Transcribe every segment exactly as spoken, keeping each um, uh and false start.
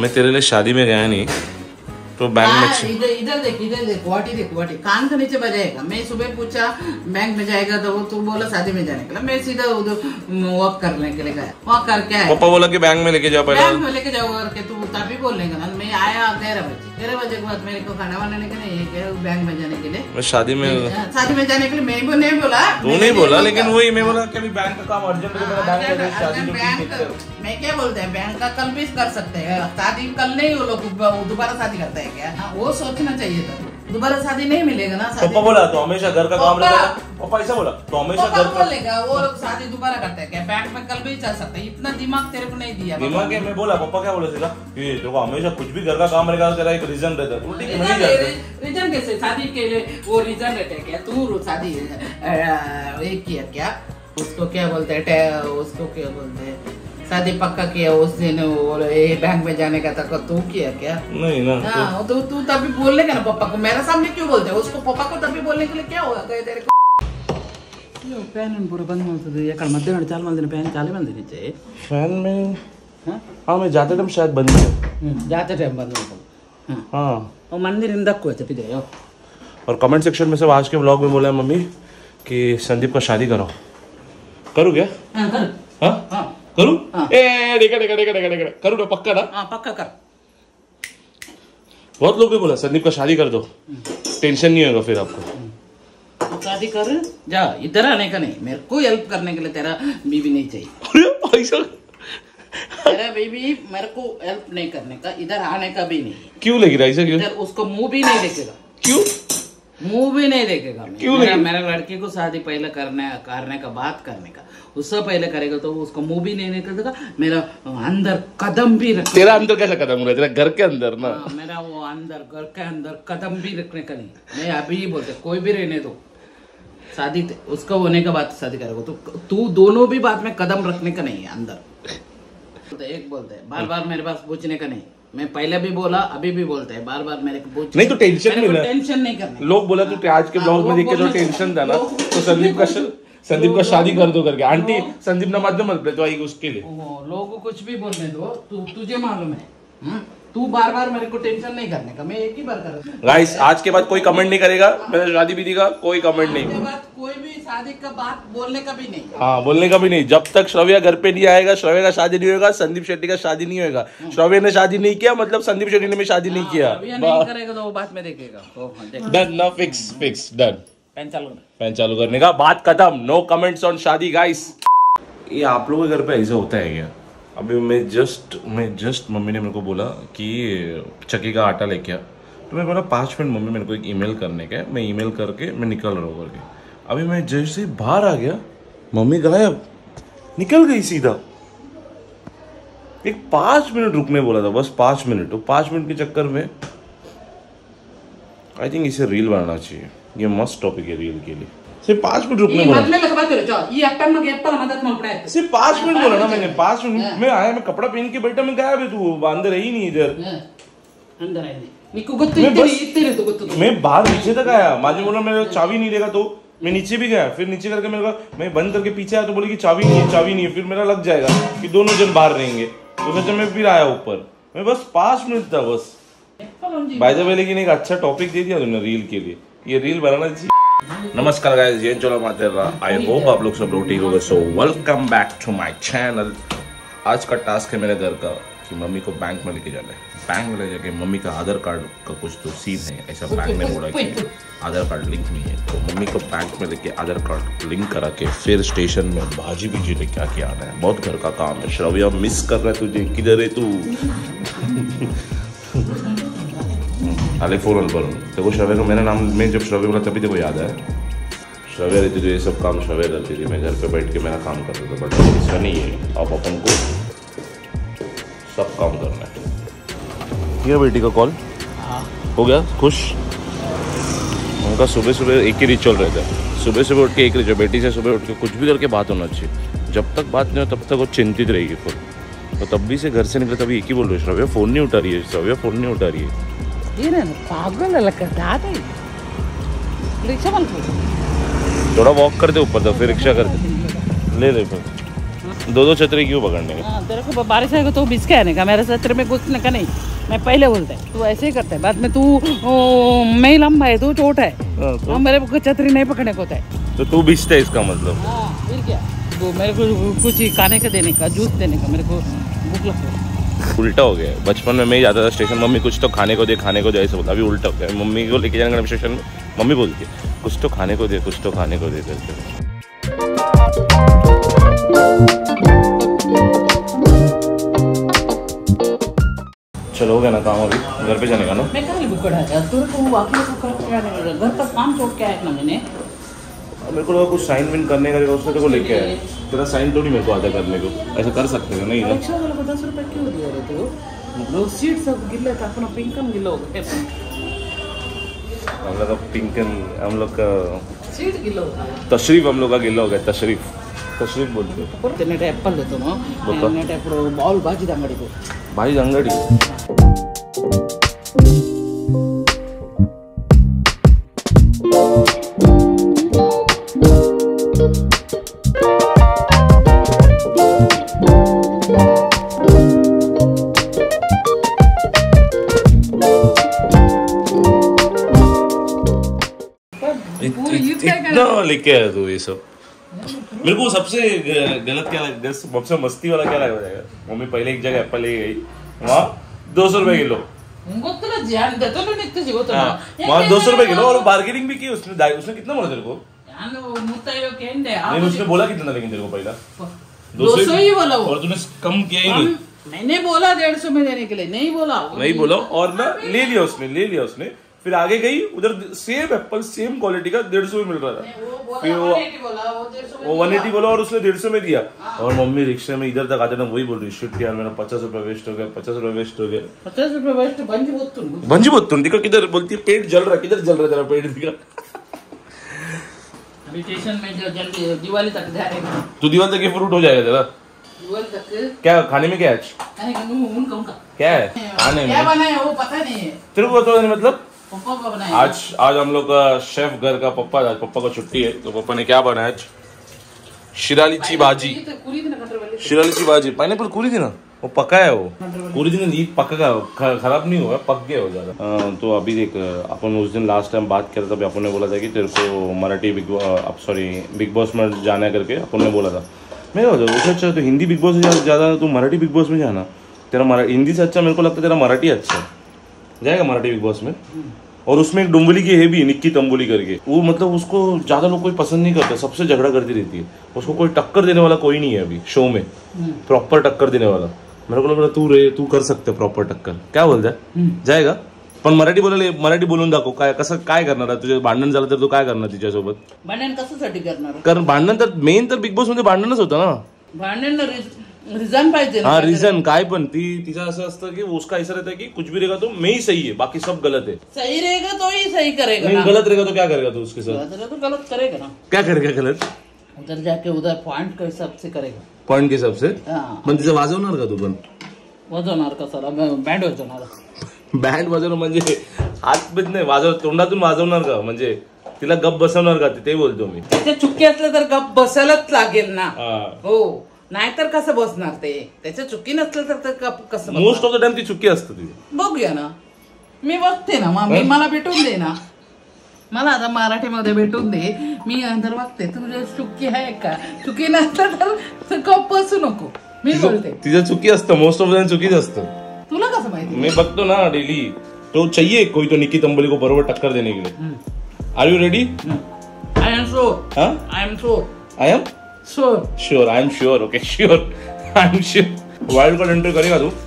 मैं तेरे लिए शादी में गया नहीं तो बैंक में इधर इधर देख इधर देख वाटी देख वाटी कान के नीचे बजाएगा। मैं सुबह पूछा बैंक में जाएगा तो वो तू बोला शादी में जाने के लिए। मैं सीधा उधर वॉक करने के लिए गया। वॉक करके आया। पापा बोला कि बैंक में लेके जाओ पहले। बैंक में लेके जाओ करके तू तभी बोलेगा ना। मैं आया ग्यारह बजे ग्यारह बजे के बाद मेरे को खाना बनाने के लिए बैंक में जाने के लिए। मैं शादी में शादी में जाने के लिए मैं भी नहीं बोला। तू नहीं बोला लेकिन वही मैं बोला कि बैंक का काम अर्जेंट है। मैं क्या बोलते हैं बैंक का कल भी कर सकते हैं। शादी कल नहीं वो लोग दोबारा शादी करते हैं क्या? वो सोचना चाहिए था। दोबारा शादी नहीं मिलेगा ना। पापा बोला तो हमेशा घर का काम रहता है। पापा ऐसा बोला तो हमेशा घर का बोलेगा। वो लोग शादी दोबारा करते हैं क्या? बैंक में कल भी चल सकते हैं। इतना दिमाग तेरे को नहीं दिया। दिमाग है मैं बोला पापा क्या बोले सीधा कि तेरे को हमेशा कुछ भी घर का काम रहेगा तेरा एक रीजन रहता है। ठीक है मैं नहीं जानता रीजन कैसे शादी के लिए वो रीजन रहता है क्या? तू शादी एक किया क्या? उसको क्या बोलते हैं? उसको क्या बोलते हैं? शादी पक्का किया उस दिन वो बैंक में जाने का था। तू किया क्या? नहीं ना। हाँ तो तू तभी बोलेगा ना पापा को। मेरे सामने क्यों बोलते हैं? उसको पापा को तभी बोलने के लिए क्या होगा तेरे को? ఫ్యాన్ पूरा बंद అవుతుంది ఎక్కడ మధ్యాహ్నం చాలా మంది ఫ్యాన్ చాలా మంది नीचे फैन में हाँ मैं जाते टाइम शायद बंद है। जाते टाइम बंद होता हाँ और मंदिर इन तक कोई चपी दे। और कमेंट सेक्शन में सब आज के व्लॉग में बोला है मम्मी कि संदीप का शादी करो। करूँ क्या? हाँ कर। हाँ हाँ करूँ? ए देखा देखा देखा देखा देखा करूँ ना पक्का ना? हाँ पक्का कर। बहुत लोग ने बोला संदीप का शादी कर दो टेंशन नहीं होगा फिर आपको। शादी कर जा। इधर आने का नहीं। मेरे को हेल्प करने के लिए तेरा बीवी नहीं चाहिए। तेरा बीवी मेरे को हेल्प नहीं करने का। इधर आने का भी नहीं। क्यों लगी रहा है? इधर उसको मुंह भी नहीं देखेगा। क्यों मुंह भी नहीं देखेगा? क्यों मेरा, मेरा लड़की को शादी पहले करने करने का बात करने का उससे पहले करेगा तो उसको मुंह भी नहीं देखेगा। मेरा अंदर कदम भी रख। तेरा अंदर कैसा कदम हो रहा है? तेरा घर के अंदर ना। हाँ, मेरा वो अंदर घर के अंदर कदम भी रखने का नहीं। मैं अभी ही बोलते कोई भी रहने दो शादी उसका होने का बात शादी करेगा तो तू दोनों भी बात में कदम रखने का नहीं है अंदर। एक बोलते हैं बार बार मेरे पास पूछने का नहीं। मैं पहले भी बोला अभी भी बोलते हैं बार बार मेरे को पूछ नहीं तो टेंशन नहीं टेंशन नहीं करना। लोग बोला तू आज के ब्लॉग में देख के जो टेंशन था ना तो संदीप का संदीप का शादी कर दो करके। आंटी संदीप नमाज में मत तो आई उसके लिए लोग कुछ भी बोलने दो। तू तुझे मालूम है तू बार बार मेरे को टेंशन नहीं करने का। मैं एक ही बार कर। गाइस आज के बाद कोई कमेंट नहीं करेगा मेरा शादी विधि का। कोई कमेंट नहीं। कोई भी शादी का बात बोलने का भी नहीं। हाँ बोलने का भी नहीं। जब तक श्रव्या घर पे नहीं आएगा श्रव्या का शादी नहीं होगा। संदीप शेट्टी का शादी नहीं होगा। श्रव्या ने शादी नहीं किया मतलब संदीप शेट्टी ने भी शादी नहीं किया। नहीं करेगा तो वो बात में देखेगा। डन ना फिक्स फिक्स डन। पैन चालू पैन चालू करने का बात खत्म। नो कमेंट्स ऑन शादी गाइस। ये आप लोगों के घर पे ऐसा होता है क्या? अभी मैं जस्ट मैं जस्ट मम्मी ने मेरे को बोला कि चक्की का आटा लेके आ तो मैं बोला पाँच मिनट मम्मी मेरे को एक ईमेल करने का है। मैं ईमेल करके मैं निकल रहा हूँ करके। अभी मैं जैसे बाहर आ गया मम्मी गायब निकल गई सीधा। एक पाँच मिनट रुकने बोला था बस पाँच मिनट। तो पाँच मिनट के चक्कर में आई थिंक इसे रील बनाना चाहिए। ये मस्त टॉपिक है रील के लिए। सिर्फ पाँच मिनट रुकने बोला। सिर्फ पाँच मिनट बोला ना मैंने। पाँच मिनट में आया मैं कपड़ा पहन के बैठा मैं गायब है तू अंदर ही नहीं इधर। मैं बाहर नीचे तक आया। माजी बोला मेरे चाबी नहीं देगा तो मैं नीचे भी गया। फिर नीचे करके मेरे को मैं बंद करके पीछे आया तो बोले कि चाबी नहीं है चाबी नहीं है। फिर मेरा लग जाएगा कि दोनों जन बाहर रहेंगे तो सोचा मैं फिर आया ऊपर। मैं बस पाँच मिनट था बस। बाय द वे लेकिन एक अच्छा टॉपिक दे दिया तुमने रील के लिए। ये रील बनाना चाहिए। नमस्कार गाइस ये चलो मातेरा। आई होप आप लोग सब लोग ठीक होंगे। So welcome back to my channel. आज का टास्क है मेरे घर का कि मम्मी को बैंक में लेके जाना है। बैंक में ले जाके मम्मी का आधार कार्ड का कुछ तो सीन है ऐसा बैंक में बोला कि आधार कार्ड लिंक नहीं है। तो मम्मी को बैंक में लेके आधार कार्ड लिंक करा के फिर स्टेशन में भाजी भीजी लेके आके आना है। बहुत घर का काम है। श्रव्या मिस कर रहा है तुझे। किधर है तू? अलग फोन पर देखो श्रव्या को मेरा नाम मैं जब श्रव्या बोला तभी देखो याद है। श्रव्या रहती तो ये सब काम श्रव्या करती थी। मैं घर पे बैठ के मेरा काम करता था। बट ऐसा नहीं है। अब अपन को सब काम करना है। किया बेटी का कॉल हो गया खुश? उनका सुबह सुबह एक ही रिचुअल रहता है। सुबह सुबह उठ के एक रिचुअल बेटी से सुबह उठ के कुछ भी करके बात होना चाहिए। जब तक बात नहीं हो तब तक वो चिंतित रहेगी खुद। तो तब भी से घर से निकले तभी एक ही बोल रहे श्रव्या फ़ोन नहीं उठा रही है। श्रव्या फ़ोन नहीं उठा रही है। ये ना पागल लगता है। रिक्शा बंद कर। थोड़ा वॉक कर दे ऊपर तक फिर रिक्शा कर दे। ले ले फिर दो दो छतरी क्यों पकड़ने का? हाँ, तेरे को बारिश आएगा तो भिज के आने का, मेरे छतरी में घुसने का नहीं। मैं पहले बोलता है तू ऐसे ही करता है, बाद में तू मैं लंबा है तू छोटा है, हाँ, तो? मेरे को छतरी नहीं पकड़ने को होता है। तो तू भिजता है इसका मतलब? हाँ, फिर क्या वो मेरे को कुछ ही खाने का देने का, जूस देने का, मेरे को भूख लगता है। उल्टा हो गया। बचपन में मैं ही जाता था स्टेशन, मम्मी कुछ तो खाने को दे, खाने को दे, ऐसे बोलता। अभी उल्टा हो गया, मम्मी को लेके जाने का स्टेशन में मम्मी बोलती है कुछ तो खाने को दे, कुछ तो खाने को दे करके। चलो हो गया ना काम, अभी घर पे जाने का ना। मैं कल बुक करा था तेरे को, वाकई घर का काम छोड़ के आया ना मैंने। मेरे को लगा कुछ साइन विन करने का उसने तेरे को लेके आया। तेरा साइन तो नहीं मेरे को आता करने को, ऐसा कर सकते हैं नहीं ना? रिक्शा वाले को दस रुपए क्यों दिया रे तू? लोग सीट सब गिल्ले था, अपना पिंकम गिल्ला हो गया। हम लोग का पिंकन, हम लोग का सीट गिल्ला होता है। तशरीफ, हम लोग का गिल्ला हो गया। तशरीफ तशरीफ बोलते हो। तेने एप्पल देतो ना, नेट एप्पल बॉल बाजी अंगड़ी को भाई अंगड़ी। इतना लेके आया तू ये सब? मेरे को सबसे गलत क्या लगा, सबसे मस्ती वाला क्या लगा जाएगा? मम्मी पहले एक जगह एप्पल ले गई, वहाँ दो सौ रुपए किलो, वहाँ दो सौ रुपए किलो, और बार्गेनिंग भी की उसने। उसने कितना बोला तेरे को? नहीं, उसने बोला कितना लेकिन तेरे को पहला दो सौ ही बोला वो, और तूने कम किया ही नहीं। मैंने बोला डेढ़ सौ में देने के लिए, नहीं बोला नहीं बोला, और ना ले लिया उसने, ले लिया उसने। फिर आगे गई उधर सेम एप्पल सेम क्वालिटी का डेढ़ सौ में मिल रहा था, फिर वो वो वन एटी बोला और उसने डेढ़ सौ में दिया। और मम्मी रिक्शा में इधर तक आते ना वही बोल रही, शिट यार मेरा पचास रुपए वेस्ट हो गया, पचास रुपए वेस्ट हो गया, पचास रुपए वेस्ट। बंजी बोतुन बंजी बोतुन दिखा किधर, बोलती है पेट जल रहा है, किधर जल रहा है तेरा पेट दिखा। अभी स्टेशन में जो जल्दी दिवाली तक जाएगा, तू दिवाली तक ये फ्रूट हो जाएगा तेरा? दिवाली तक क्या खाने में क्या है? क्या है खाने क्या में? बनाया वो पता नहीं है तेरे को तो मतलब पापा बनाया। आज आज हम लोग का शेफ घर का पप्पा, आज पप्पा को छुट्टी है तो पप्पा ने क्या बनाया आज? शिरालीची भाजी, शिरालीची भाजी, पाइनएप्पल पूरी थी ना, वो पका है, वो पूरी दिन ये पका, खराब नहीं हुआ, पक गया हो ज्यादा। तो अभी देख, अपन उस दिन लास्ट टाइम बात किया था, तभी अपन ने बोला था कि तेरे को मराठी बिग अब सॉरी बिग बॉस में जाना करके अपन ने बोला था। मैं बोला अच्छा तो हिंदी बिग बॉस से ज्यादा तू मराठी बिग बॉस में जाना, तेरा हिंदी से अच्छा मेरे को लगता है तेरा मराठी अच्छा है, जाएगा मराठी बिग बॉस में। और उसमें एक डुम्बली की है भी, निक्की तंबुली करके, वो मतलब उसको ज्यादा लोग कोई पसंद नहीं करते, सबसे झगड़ा करती रहती है, उसको कोई टक्कर देने वाला कोई नहीं है अभी शो में, प्रॉपर टक्कर देने वाला। मेरे को लग रहा तू रे तू कर सकते प्रॉपर टक्कर, क्या बोलता है? जाएगा पण मराठी बोलायला, मराठी बोलून दाखव, काय कसं काय करणार आहे? तुझे भांडण झालं तर तू काय करणार तिच्यासोबत? भांडण कशासाठी करणार? कारण भांडण तर मेन तर बिग बॉस मध्ये भांडणच होतं ना, भांडण रिझन पाहिजे ना। हाँ रिझन काय पण ती तिचा असं असतं की उसका ऐसा रहता है कि कुछ भी रहेगा तो मैं ही सही है, बाकी सब गलत है। सही रहेगा तो ही सही करेगा नहीं ना, गलत रहेगा तो क्या करेगा तू उसके साथ? गलत रहेगा तो गलत करेगा ना। क्या करेगा गलत? उधर जाके उधर पॉइंट के हिसाब से करेगा, पॉइंट के हिसाब से। हाँ पण तिचं वाजवणार का तू? पण वाजवणार का सर? बँड वाजवणार, बँड वाजवणार म्हणजे हात बीत नाही वाजव, तोंडातून वाजवणार का? म्हणजे तिला गप बसवणार का ते बोलतो मी। त्याच्या चुकी असलं तर गप बसायलाच लागेल ना, हा हो, नाहीतर कसं बसणार ते? त्याच्या चुकी नसलं तर गप कसं बसणार? मोस्ट ऑफ द टाइम ती चुकी असते ती। बघूया ना, मी बघते ना, मग मी मला भेटून दे ना, मला आता मराठीमध्ये भेटून दे, मी नंतर बघते तुझ्या चुकी आहे का, चुकी नसलं तर गप बसू नको, मी बोलते। तिचं चुकी असतं, मोस्ट ऑफ द टाइम चुकीच असतं। तुला कसं माहिती? मैं बघतो ना डेली, तो चाहिए कोई तो निक्की तंबली को बरोबर टक्कर देने के लिए। Are you ready? I am sure, I am sure, I am sure, sure, I am sure, okay sure, I am sure. Wild card entry करेगा तू?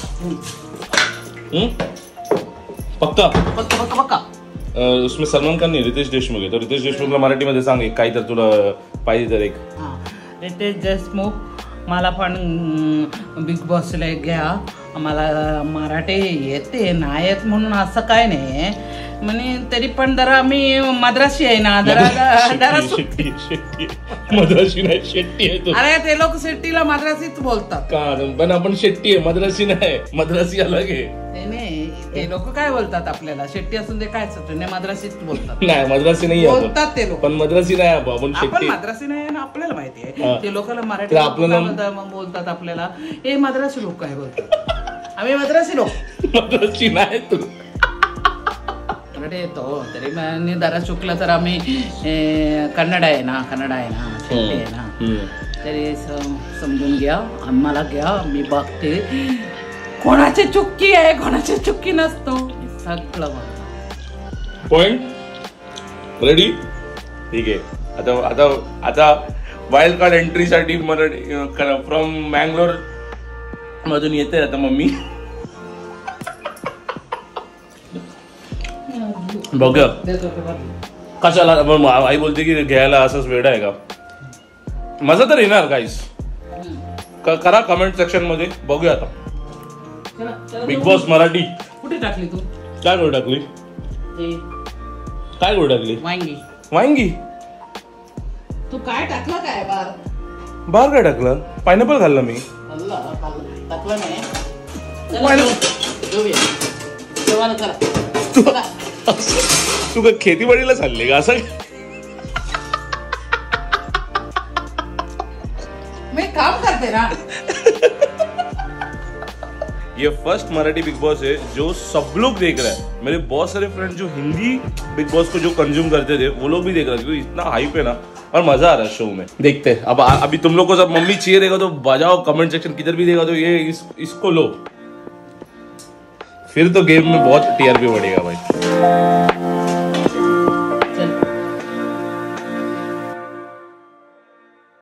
हम्म पक्का पक्का पक्का पक्का। उसमें सलमान खान नहीं, रितेश देशमुख है, तो रितेश देशमुखला मराठीमध्ये सांग एक काही तर तुला पाहिजे तर एक। रितेश देशमुख मला पण बिग बॉसला घ्या, मला मराठी येते नाही येत म्हणून असं काय नाही, म्हणे तरी पण जरा मी मद्रासी आहे ना, जरा जरा शेट्टी शेट्टी मद्रासी नाही शेट्टी आहे तो। अरे ते लोक शेट्टीला मद्रासीच बोलतात का? पण आपण शेट्टी आहे, मद्रासी नाही, मद्रासी अलग आहे। नाही ते लोक काय बोलतात आपल्याला, शेट्टी असून ते काय नाही मद्रासीच बोलतात. नाही मद्रासी नाही बोलतात ते लोक, पण मद्रासी नाही आपण आपण शेट्टी. मद्रासी नाही ना, आपल्याला माहिती आहे. ते लोकांना मराठी आपल्याला बोलतात आपल्याला हे मद्रासी लोक काय बोलतात, आम्ही मद्रासी लोक. मद्रासी नाही तू येतो तरी मी जरा चुकला तर आम्ही कन्नड आहे ना, कन्नड आहे ना, शेट्टी आहे ना, तरी समजून घ्या, आम्हाला घ्या. मी बघते कोणाची चुक्की आहे कोणाची चुक्की नसतो सगळं. Point ready. ठीक आहे. आता आता आता वाईल्ड कार्ड एंट्री साठी मराठी फ्रॉम मँगलोर मधून येते आता मम्मी. बघूया कशाला आई बोलते की घ्यायला असंच वेळ आहे का. मजा तर येणार गाईस. करा कमेंट सेक्शन मध्ये. बघूया आता बिग बॉस मराठी. कुठे टाकली तू, काय गोड टाकली, काय गोड टाकली, वांगी वांगी. तू काय टाकलं काय बार बार काय टाकलं, पायनॅपल खाल्लं मी. टाकलं नाही जेवण करा. तू का खेतीबाडीला चालले का असं. मैं काम करते ना. ये फर्स्ट मराठी बिग बॉस है जो सब लोग देख रहा है. मेरे बहुत सारे फ्रेंड्स जो हिंदी बिग बॉस को जो कंज्यूम करते थे वो लोग भी देख रहे थे, क्योंकि इतना हाइप है ना और मजा आ रहा है शो में. देखते हैं अब. अभी तुम लोग को सब मम्मी चाहिए रहेगा तो बजाओ कमेंट सेक्शन, किधर भी देगा तो ये इस, इसको लो, फिर तो गेम में बहुत टीआरपी बढ़ेगा भाई.